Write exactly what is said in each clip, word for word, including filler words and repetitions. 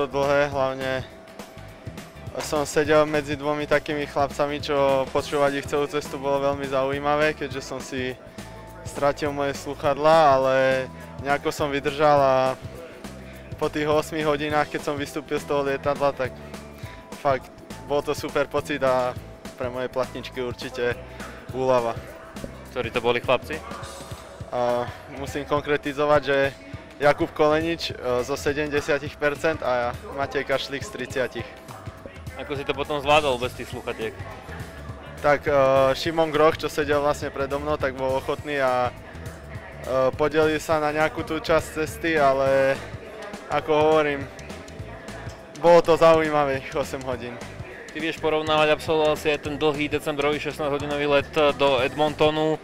to dlhé, hlavne som sedel medzi dvomi takými chlapcami, čo počúvať ich celú cestu bolo veľmi zaujímavé, keďže som si stratil moje slúchadlá, ale nejako som vydržal a po tých ôsmich hodinách, keď som vystúpil z toho lietadla, tak fakt bol to super pocit a pre moje platničky určite úľava. Ktorí to boli chlapci? A musím konkretizovať, že Jakub Kolenič zo sedemdesiat percent a Matej Kašlík z tridsať percent. Ako si to potom zvládol bez tých slúchatiek? Tak Šimon Groch, čo sedel vlastne predo mnou, tak bol ochotný a podelil sa na nejakú tú časť cesty, ale ako hovorím, bolo to zaujímavých osem hodín. Ty vieš porovnávať, absolvoval si aj ten dlhý decembrový šestnásťhodinový let do Edmontonu.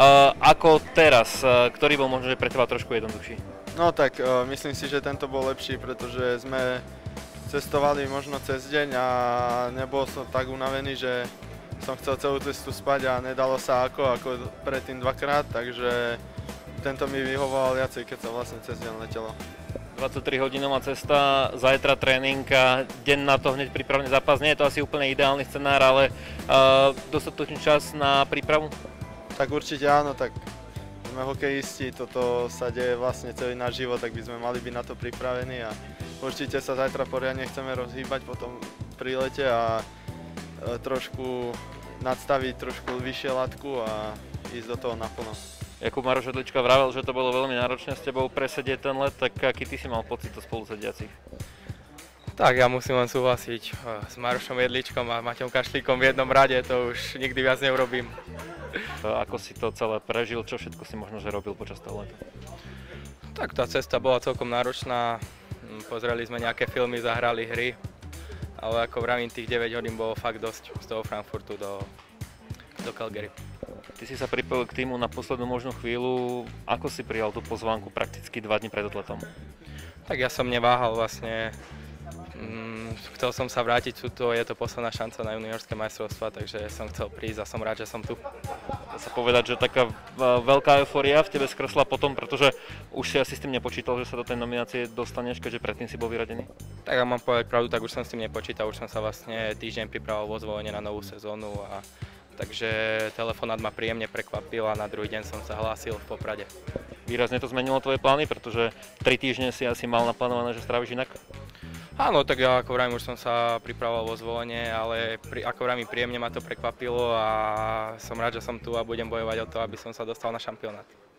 Ako teraz, ktorý bol možno pre teba trošku jednoduchší? No tak myslím si, že tento bol lepší, pretože sme cestovali možno cez deň a nebol som tak unavený, že som chcel celú cestu spať a nedalo sa ako, ako predtým dvakrát, takže tento mi vyhovoval viacej, keď sa vlastne cez deň letelo. dvadsaťtri hodinová cesta, zajtra tréning a deň na to hneď prípravný zápas. Nie je to asi úplne ideálny scenár, ale uh, dostatočný čas na prípravu? Tak určite áno, tak sme hokejisti, toto sa deje vlastne celý náš život, tak by sme mali byť na to pripravení a určite sa zajtra poriadne chceme rozhýbať po tom prílete a e, trošku nadstaviť trošku vyššie latku a ísť do toho naplno. Jakub Maroš Jedlička vravel, že to bolo veľmi náročné s tebou presedieť ten let, tak aký ty si mal pocit to spolusediacich? Tak ja musím len súhlasiť s Marošom Jedličkom a Maťom Kašlíkom v jednom rade, to už nikdy viac neurobím. Ako si to celé prežil, čo všetko si možno že robil počas toho leta? Tak tá cesta bola celkom náročná, pozreli sme nejaké filmy, zahrali hry, ale ako vravím, tých deväť hodín bolo fakt dosť z toho Frankfurtu do, do Calgary. Ty si sa pripojil k týmu na poslednú možnú chvíľu. Ako si prijal tú pozvánku prakticky dva dni pred odletom? Tak ja som neváhal vlastne. Mm, chcel som sa vrátiť, to je to posledná šanca na juniorské majstrovstvá, takže som chcel prísť a som rád, že som tu. Dá sa povedať, že taká veľká eufória v tebe skresla potom, pretože už si asi s tým nepočítal, že sa do tej nominácie dostaneš, keďže predtým si bol vyradený? Tak ja mám povedať pravdu, tak už som s tým nepočítal, už som sa vlastne týždeň pripravoval vo Zvolene na novú sezónu a takže telefonát ma príjemne prekvapil a na druhý deň som sa hlásil v Poprade. Výrazne to zmenilo tvoje plány, pretože tri týždne si asi mal naplánované, že stráviš inak? Áno, tak ja ako vravím, už som sa pripravoval vo Zvolene, ale pri, ako vravím, príjemne ma to prekvapilo a som rád, že som tu a budem bojovať o to, aby som sa dostal na šampionát.